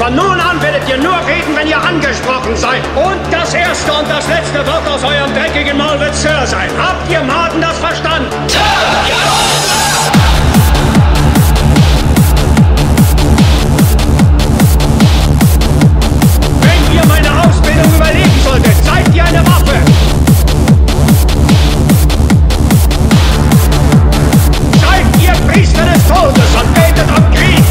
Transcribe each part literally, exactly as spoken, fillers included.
Von nun an werdet ihr nur reden, wenn ihr angesprochen seid. Und das erste und das letzte Wort aus eurem dreckigen Maul wird Sir sein. Habt ihr Maden das verstanden? Sir! Jawohl, Sir! Wenn ihr meine Ausbildung überleben solltet, seid ihr eine Waffe! Seid ihr Priester des Todes und betet um Krieg!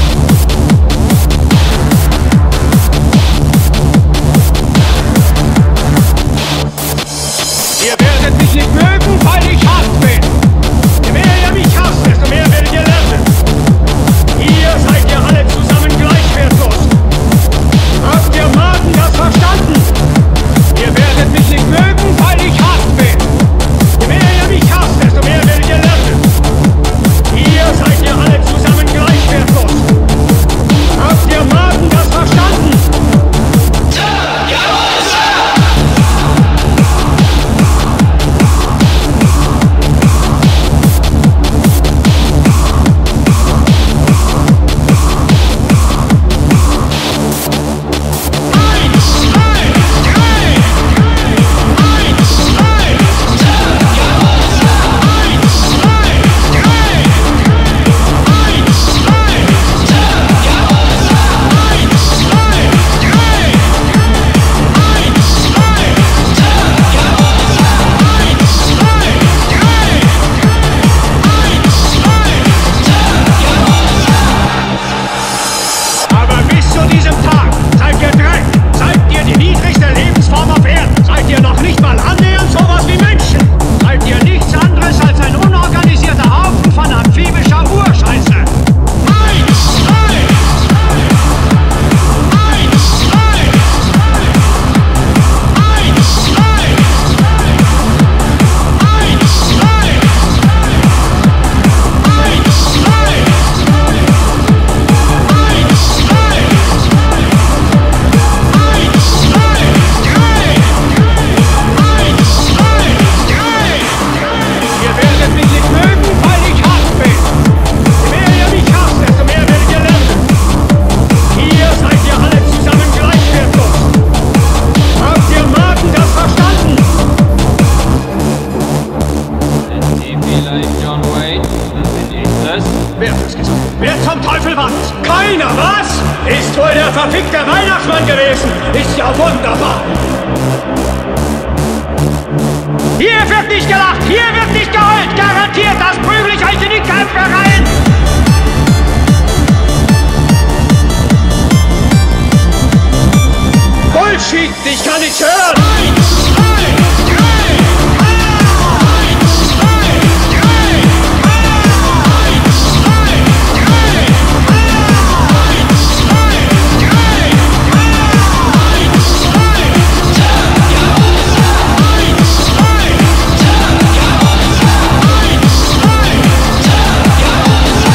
Ihr werdet mich nicht mögen, weil ich hart bin. Je mehr ihr mich hasst, desto mehr werdet ihr lernen. Hier seid ihr alle zusammen gleich wertlos. Habt ihr Maden das verstanden? Ihr werdet mich nicht mögen, weil ich hart bin. Je mehr ihr mich hasst, desto mehr werdet ihr lernen. Hier seid ihr alle zusammen gleich wertlos. Habt ihr Maden das verstanden? Sir! Jawohl, Sir! Ich kann nicht hören! Eins, zwei, drei! Eins, zwei, drei! Eins, zwei, drei! Eins, zwei, drei! Eins, zwei, jawohl, eins, zwei, jawohl, eins, zwei, jawohl.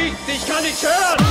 Ich kann nichts hören!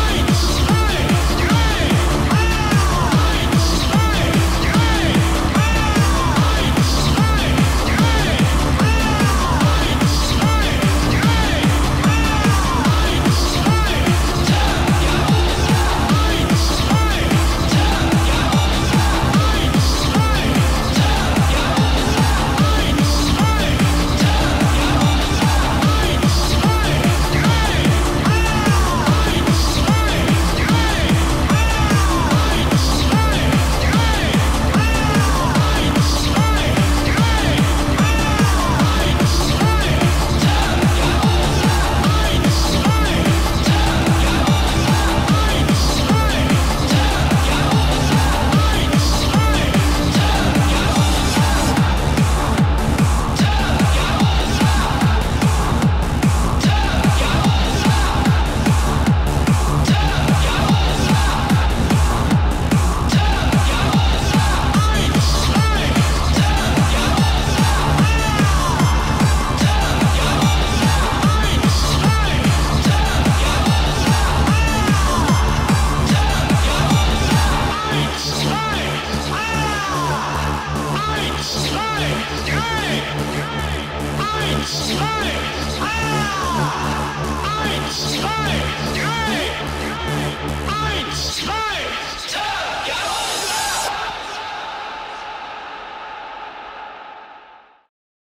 Eins, zwei,